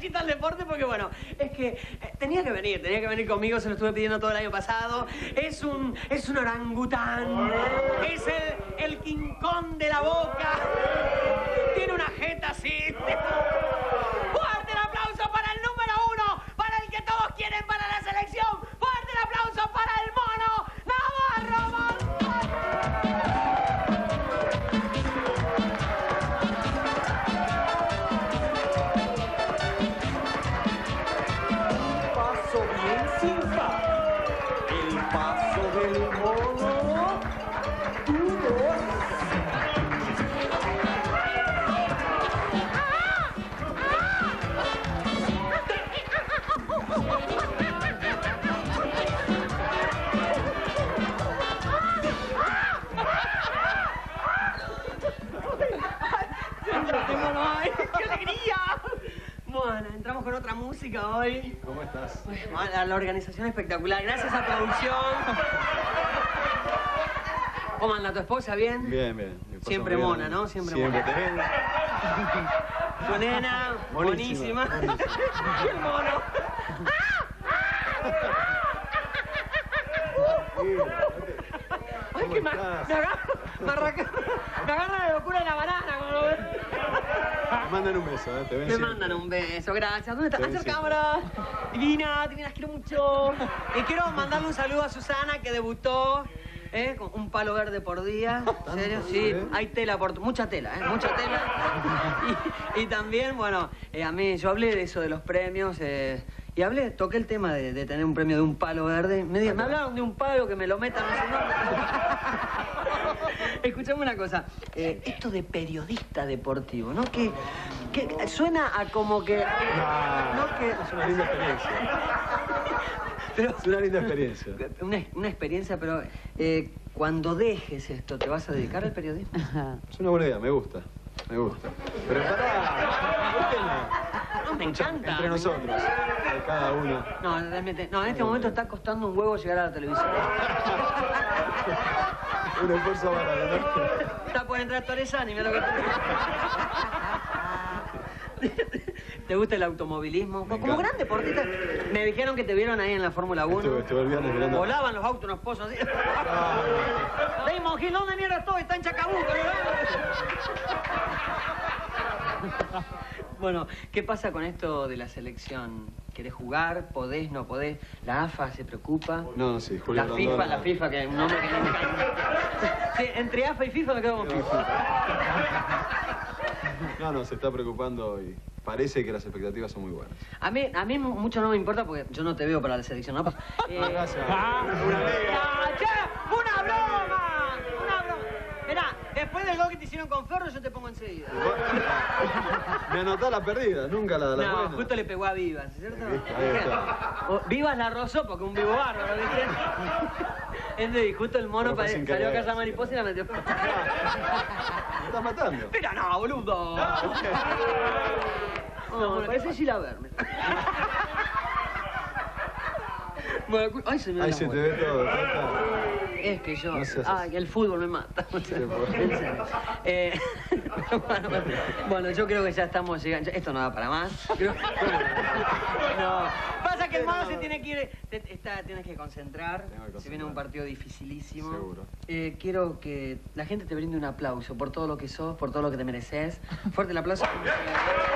cachito al deporte porque, bueno, es que tenía que venir conmigo, se lo estuve pidiendo todo el año pasado. Es un orangután, es el King Kong de la Boca. Tiene una jeta así. ¡Fuerte el aplauso para el número 1! ¡Para el que todos quieren para la selección! ¡Fuerte el aplauso para el mono Navarro Monzón! Paso bien sin falta. El paso del mono. 1, 2. ¡Qué alegría! Bueno, entramos con otra música hoy. ¿Cómo estás? La organización espectacular. Gracias a producción. ¿Cómo anda tu esposa? ¿Bien? Bien, bien. Siempre bien, mona, ¿no? Siempre Siempre mona. te ven. Tu nena, Buenísima. buenísima. Y el mono. Ay, que me agarra la locura de la banana, como lo ves. Me mandan un beso, ¿eh? Te ven Me siempre. mandan un beso, gracias. ¿Dónde estás? Te ven Hacer siempre. cámara. Divina, las quiero mucho. Y quiero mandarle un saludo a Susana, que debutó con un palo verde por día. ¿En serio? Sí, hay tela, mucha tela, mucha tela. Y también, bueno, a mí, yo hablé de eso, de los premios. Y toqué el tema de tener un premio de un palo verde. Me hablaron de un palo que me lo metan, no sé dónde. Escuchame una cosa. Esto de periodista deportivo, ¿no? Que suena a como que... No, que es una linda experiencia. Pero, es una linda experiencia. Una experiencia, pero cuando dejes esto, ¿te vas a dedicar al periodismo? Es una buena idea, me gusta. Me gusta. Pero pará, No, me encanta. entre nosotros, de cada uno. No, realmente, no, en este momento está costando un huevo llegar a la televisión. Un esfuerzo bárbaro, ¿no? Está por entrar Torresani, mira lo que ¿Te gusta el automovilismo? Como gran deportista, me dijeron que te vieron ahí en la Fórmula 1. Estuve el viernes mirando. Volaban los autos, unos pozos así. Damon Hill, ¿dónde mierda estoy? Está en Chacabuco. Bueno, ¿qué pasa con esto de la selección? ¿Querés jugar? ¿Podés? ¿No podés? ¿La AFA se preocupa? No, sí, Julio La Rondón, FIFA, que es un nombre que me encanta. Sí, entre AFA y FIFA me quedo con FIFA. No, se está preocupando y parece que las expectativas son muy buenas. A mí mucho no me importa porque yo no te veo para la selección, ¿no? Gracias. ¡Una broma! ¡Una broma! Mirá, después del gol que te hicieron con Ferro, yo te pongo enseguida. Me anotá la perdida, nunca la buena. No, justo le pegó a Vivas, ¿cierto? Ahí está. Vivas la rozó porque un vivo bárbaro, ¿viste? Entonces, justo el mono Pero fue sin salió a querer. casa mariposa y la metió. Me estás matando. Pero no, boludo. No, parece Gila Verme. Bueno, ay, se me Ahí da se la te ve todo. ahí está. Es que yo... No seas Ay, el fútbol me mata. En serio. Bueno, yo creo que ya estamos llegando... Esto no da para más. No. Pasa que el mono se tiene que ir... Tienes que concentrar. Se viene un partido dificilísimo. Seguro. Quiero que la gente te brinde un aplauso por todo lo que sos, por todo lo que te mereces. Fuerte el aplauso.